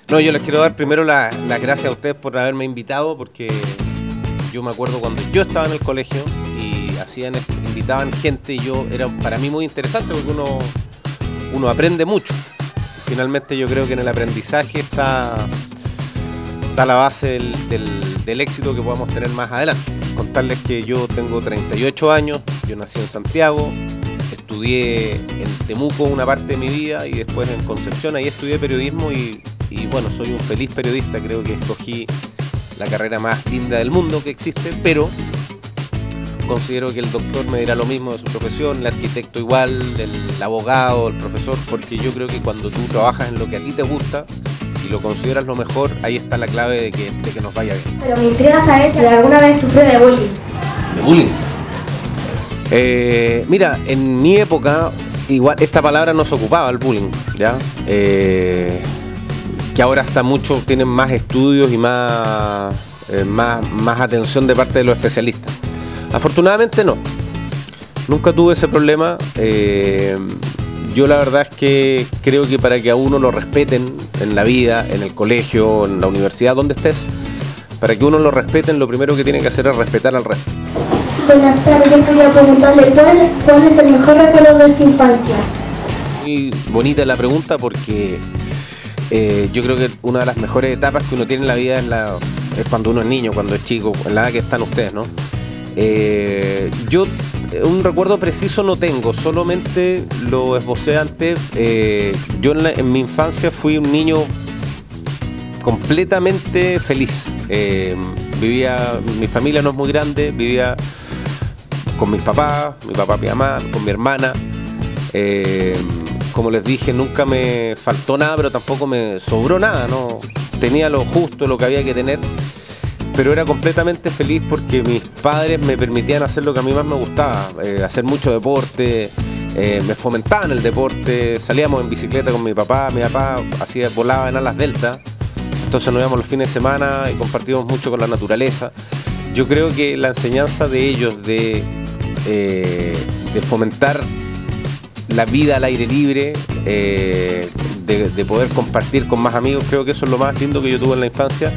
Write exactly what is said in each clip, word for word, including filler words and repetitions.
No, yo les quiero dar primero la- las gracias a ustedes por haberme invitado, porque yo me acuerdo cuando yo estaba en el colegio y hacían, invitaban gente y yo, era para mí muy interesante porque uno, uno aprende mucho. Finalmente yo creo que en el aprendizaje está, está la base del, del, del éxito que podamos tener más adelante. Contarles que yo tengo treinta y ocho años, yo nací en Santiago, estudié en Temuco una parte de mi vida y después en Concepción, ahí estudié periodismo y, y bueno, soy un feliz periodista, creo que escogí la carrera más linda del mundo que existe, pero considero que el doctor me dirá lo mismo de su profesión, el arquitecto igual, el abogado, el profesor, porque yo creo que cuando tú trabajas en lo que a ti te gusta y lo consideras lo mejor, ahí está la clave de que, de que nos vaya bien. Pero me intriga saber si alguna vez sufrió de bullying. ¿De bullying? Eh, mira, en mi época, igual esta palabra no se ocupaba, el bullying, ¿ya? Eh, que ahora está mucho, tienen más estudios y más, eh, más, más atención de parte de los especialistas. Afortunadamente no, nunca tuve ese problema. Eh, yo la verdad es que creo que para que a uno lo respeten en la vida, en el colegio, en la universidad, donde estés, para que uno lo respeten, lo primero que tiene que hacer es respetar al resto. Buenas tardes, yo quería preguntarle cuál, cuál es el mejor recuerdo de su infancia. Muy bonita la pregunta porque eh, yo creo que una de las mejores etapas que uno tiene en la vida es, la, es cuando uno es niño, cuando es chico, en la edad que están ustedes, ¿no? Eh, yo un recuerdo preciso no tengo, solamente lo esbocé antes. Eh, yo en, la, en mi infancia fui un niño completamente feliz. Eh, vivía, mi familia no es muy grande, vivía con mis papás, mi papá, mi mamá, con mi hermana. Eh, como les dije, nunca me faltó nada, pero tampoco me sobró nada, ¿no? Tenía lo justo, lo que había que tener. Pero era completamente feliz porque mis padres me permitían hacer lo que a mí más me gustaba, eh, hacer mucho deporte, eh, me fomentaban el deporte, salíamos en bicicleta con mi papá, mi papá hacía, volaba en alas delta, entonces nos íbamos los fines de semana y compartíamos mucho con la naturaleza. Yo creo que la enseñanza de ellos de, eh, de fomentar la vida al aire libre, eh, de, de poder compartir con más amigos, creo que eso es lo más lindo que yo tuve en la infancia.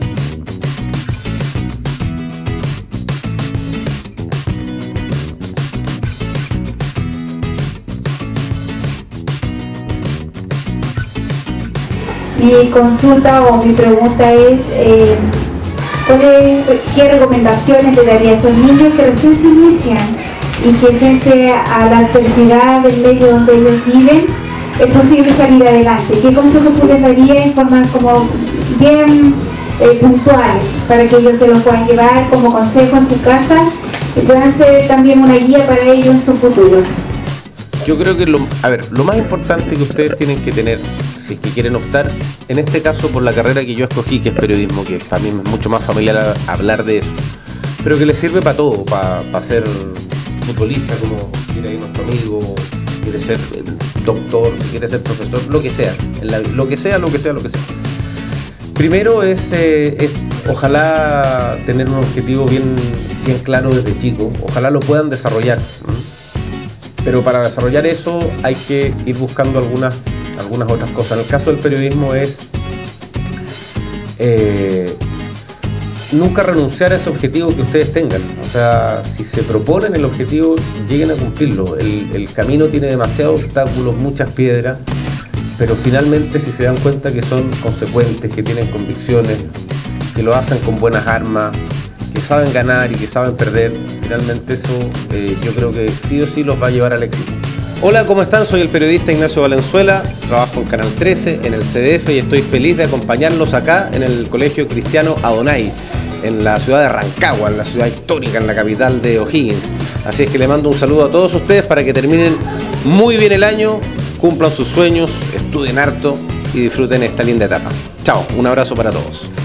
Mi consulta o mi pregunta es, eh, ¿cuáles, ¿qué recomendaciones le daría a estos niños que recién se inician y que frente a la adversidad del medio donde ellos viven es posible salir adelante? ¿Qué consejos tú les darías en forma como bien eh, puntuales para que ellos se los puedan llevar como consejo en su casa y puedan ser también una guía para ellos en su futuro? Yo creo que lo, a ver, lo más importante que ustedes tienen que tener, si es que quieren optar, en este caso por la carrera que yo escogí, que es periodismo, que para mí es mucho más familiar hablar de eso, pero que les sirve para todo, para, para ser futbolista, como quiere ir nuestro amigo, si quiere ser doctor, si quiere ser profesor, lo que sea, en la, lo que sea, lo que sea, lo que sea. Primero es, eh, es ojalá tener un objetivo bien, bien claro desde chico, ojalá lo puedan desarrollar. ¿Mm? Pero para desarrollar eso hay que ir buscando algunas, algunas otras cosas. En el caso del periodismo es eh, nunca renunciar a ese objetivo que ustedes tengan. O sea, si se proponen el objetivo, lleguen a cumplirlo. El, el camino tiene demasiados obstáculos, muchas piedras, pero finalmente si se dan cuenta que son consecuentes, que tienen convicciones, que lo hacen con buenas armas, que saben ganar y que saben perder, finalmente eso eh, yo creo que sí o sí los va a llevar al éxito. Hola, ¿cómo están? Soy el periodista Ignacio Valenzuela, trabajo en Canal trece, en el C D F y estoy feliz de acompañarlos acá en el Colegio Cristiano Adonai, en la ciudad de Rancagua, en la ciudad histórica, en la capital de O'Higgins. Así es que le mando un saludo a todos ustedes para que terminen muy bien el año, cumplan sus sueños, estudien harto y disfruten esta linda etapa. Chao, un abrazo para todos.